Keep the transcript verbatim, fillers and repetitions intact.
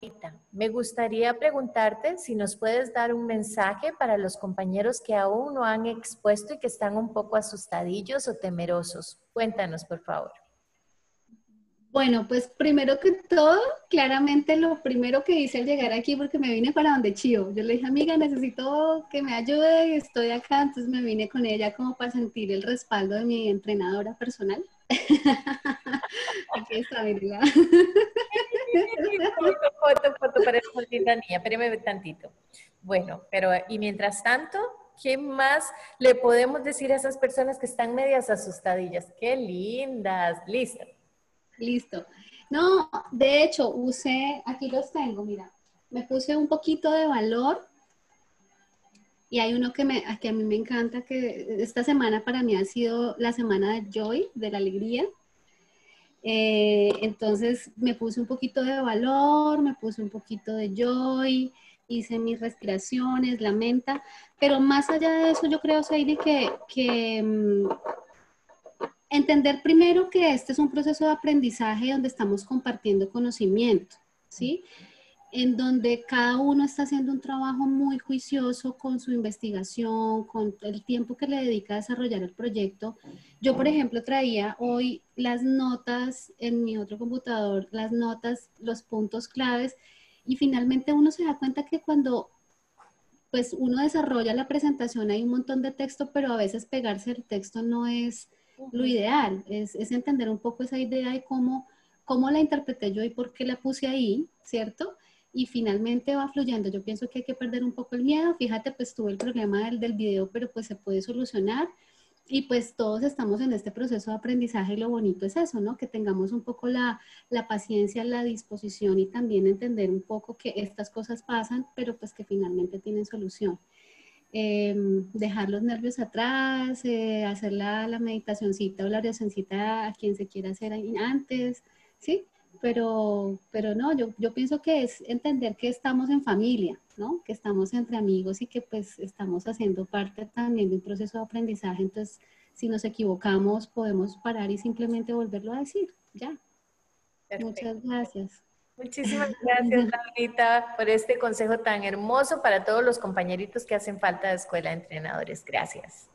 Me gustaría preguntarte si nos puedes dar un mensaje para los compañeros que aún no han expuesto y que están un poco asustadillos o temerosos. Cuéntanos, por favor. Bueno, pues primero que todo, claramente lo primero que hice al llegar aquí, porque me vine para donde Chío, yo le dije, amiga, necesito que me ayude y estoy acá, entonces me vine con ella como para sentir el respaldo de mi entrenadora personal. Aquí está, mira. Foto, foto, foto, parece muy linda niña, espérame tantito. Bueno, pero y mientras tanto, ¿qué más le podemos decir a esas personas que están medias asustadillas? ¡Qué lindas! Listo. Listo. No, de hecho, usé, aquí los tengo, mira, me puse un poquito de valor y hay uno que, me, que a mí me encanta, que esta semana para mí ha sido la semana de joy, de la alegría. Eh, entonces me puse un poquito de valor, me puse un poquito de joy, hice mis respiraciones, la menta, pero más allá de eso yo creo, Sadie, que, que um, entender primero que este es un proceso de aprendizaje donde estamos compartiendo conocimiento, ¿sí? En donde cada uno está haciendo un trabajo muy juicioso con su investigación, con el tiempo que le dedica a desarrollar el proyecto. Yo, por ejemplo, traía hoy las notas en mi otro computador, las notas, los puntos claves, y finalmente uno se da cuenta que cuando pues uno desarrolla la presentación hay un montón de texto, pero a veces pegarse el texto no es lo ideal, es, es entender un poco esa idea de cómo, cómo la interpreté yo y por qué la puse ahí, ¿cierto? Y finalmente va fluyendo. Yo pienso que hay que perder un poco el miedo. Fíjate, pues tuve el problema del, del video, pero pues se puede solucionar. Y pues todos estamos en este proceso de aprendizaje y lo bonito es eso, ¿no? Que tengamos un poco la, la paciencia, la disposición y también entender un poco que estas cosas pasan, pero pues que finalmente tienen solución. Eh, dejar los nervios atrás, eh, hacer la, la meditacioncita o la oracioncita a quien se quiera hacer ahí antes, ¿sí? Pero, pero no, yo, yo pienso que es entender que estamos en familia, ¿no? Que estamos entre amigos y que pues estamos haciendo parte también de un proceso de aprendizaje. Entonces, si nos equivocamos, podemos parar y simplemente volverlo a decir, ya. Perfecto. Muchas gracias. Muchísimas gracias, Laurita, por este consejo tan hermoso para todos los compañeritos que hacen falta de Escuela de Entrenadores. Gracias.